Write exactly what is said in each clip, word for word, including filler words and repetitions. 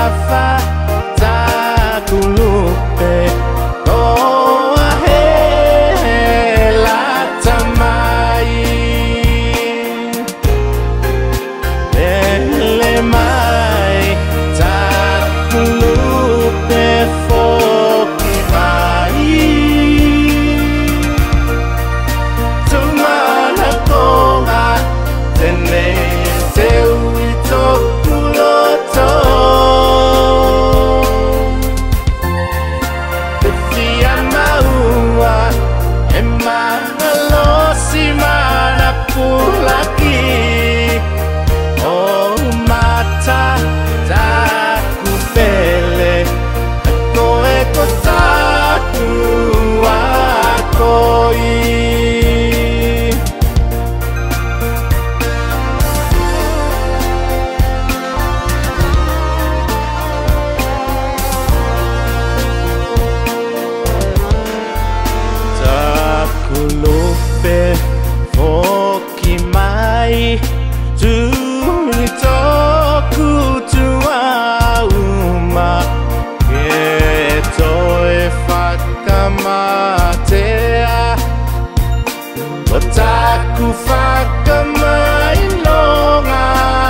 Ku fakamay longa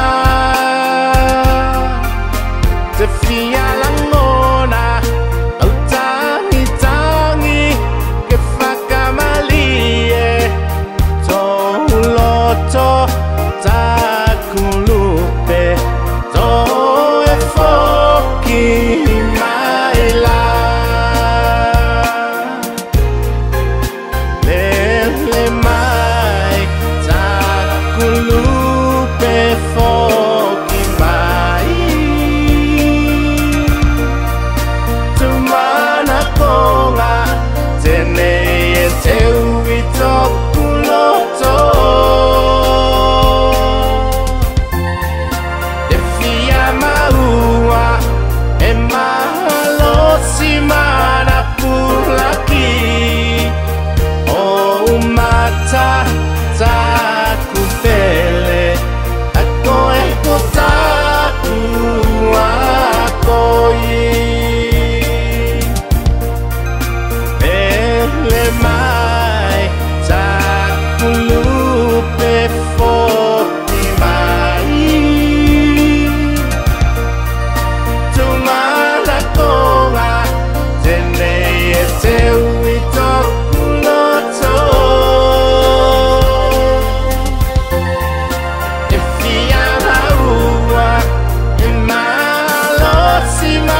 te fialangona au tangi tangi ke fakamalie to loto taku lupe to e foki mai la le mai lupe foki mai tu mana konga tene e te ui toku loto te fia maua e mahalosi mana pulaki o mata taku pele ako e kotaku ako i pele mai taku lupe foki mai tumana konga tene e te ui toku loto si